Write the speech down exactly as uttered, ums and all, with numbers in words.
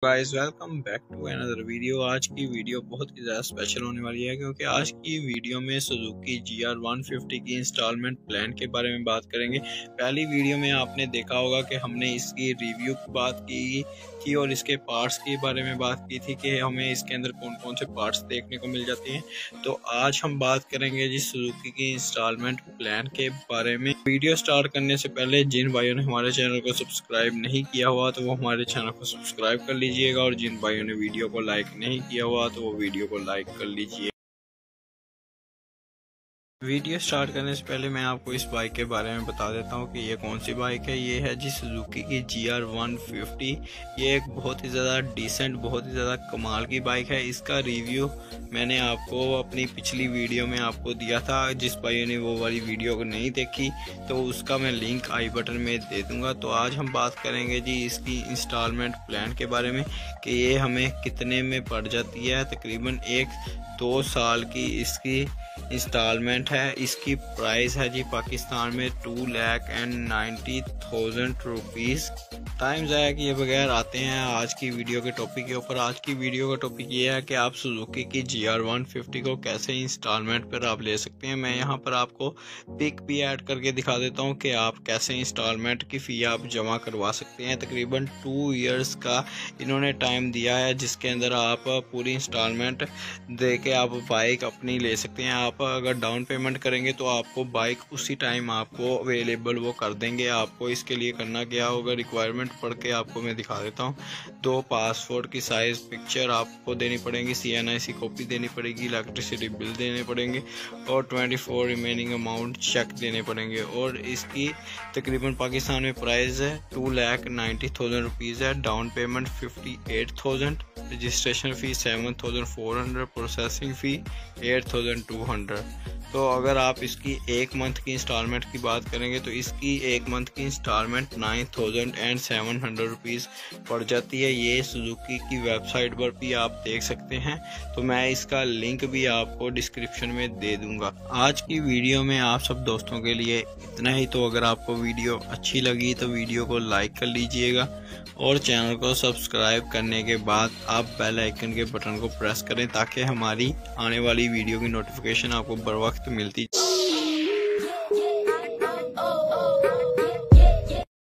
Guys welcome back to another video. आज की video बहुत ही ज़्यादा स्पेशल होने वाली है क्योंकि आज की वीडियो में Suzuki G R one fifty की इंस्टॉलमेंट प्लान के बारे में बात करेंगे। पहली वीडियो में आपने देखा होगा कि हमने इसकी रिव्यू की बात की थी और इसके पार्ट्स के बारे में बात की थी कि हमें इसके अंदर कौन कौन से पार्ट्स देखने को मिल जाते हैं। तो आज हम बात करेंगे जी सुजुकी की इंस्टॉलमेंट प्लान के बारे में। वीडियो स्टार्ट करने से पहले जिन भाइयों ने हमारे चैनल को सब्सक्राइब नहीं किया हुआ तो वो हमारे चैनल को सब्सक्राइब कर लीजिएगा और जिन भाइयों ने वीडियो को लाइक नहीं किया हुआ तो वो वीडियो को लाइक कर लीजिए। वीडियो स्टार्ट करने से पहले मैं आपको इस बाइक के बारे में बता देता हूँ कि ये कौन सी बाइक है। ये है जी सुजुकी की जी आर वन फिफ्टी। ये एक बहुत ही ज़्यादा डिसेंट, बहुत ही ज़्यादा कमाल की बाइक है। इसका रिव्यू मैंने आपको अपनी पिछली वीडियो में आपको दिया था। जिस भाई ने वो वाली वीडियो को नहीं देखी तो उसका मैं लिंक आई बटन में दे दूँगा। तो आज हम बात करेंगे जी इसकी इंस्टॉलमेंट प्लान के बारे में कि ये हमें कितने में पड़ जाती है। तकरीबन एक दो साल की इसकी इंस्टॉलमेंट है। इसकी प्राइस है जी पाकिस्तान में two lakh and ninety thousand rupees. Time ज़ाया किए बगैर आते हैं आज की वीडियो के टॉपिक के ऊपर। आज की वीडियो का टॉपिक ये है कि आप सुजुकी की जी आर वन फिफ्टी को कैसे इंस्टॉलमेंट पर आप ले सकते हैं। मैं यहाँ पर आपको पिक भी ऐड करके दिखा देता हूँ कि आप कैसे इंस्टॉलमेंट की फ़ी आप जमा करवा सकते हैं। तकरीबन टू इयर्स का इन्होंने टाइम दिया है जिसके अंदर आप पूरी इंस्टॉलमेंट दे के आप बाइक अपनी ले सकते हैं। आप अगर डाउन पेमेंट करेंगे तो आपको बाइक उसी टाइम आपको अवेलेबल वो कर देंगे। आपको इसके लिए करना क्या होगा, रिक्वायरमेंट पढ़ के आपको मैं दिखा देता हूँ। दो पासपोर्ट की साइज़ पिक्चर आपको देनी पड़ेगी, सी एन आई सी कॉपी देनी पड़ेगी, इलेक्ट्रिसिटी बिल देने पड़ेंगे और twenty four remaining amount cheque देने पड़ेंगे। और इसकी तकरीबन पाकिस्तान में प्राइस है two lakh ninety thousand rupees है। Down payment fifty eight thousand, registration fee seven thousand four hundred, processing fee eight thousand two hundred. तो अगर आप इसकी एक मंथ की इंस्टॉलमेंट की बात करेंगे तो इसकी एक मंथ की instalment nine thousand and seven hundred rupees पड़ जाती है। ये सुजुकी की वेबसाइट पर भी आप देख सकते हैं। तो मैं इसका लिंक भी आपको डिस्क्रिप्शन में दे दूंगा। आज की वीडियो में आप सब दोस्तों के लिए इतना ही। तो अगर आपको वीडियो अच्छी लगी तो वीडियो को लाइक कर लीजिएगा और चैनल को सब्सक्राइब करने के बाद आप बेल आइकन के बटन को प्रेस करें ताकि हमारी आने वाली वीडियो की नोटिफिकेशन आपको बर वक्त मिलती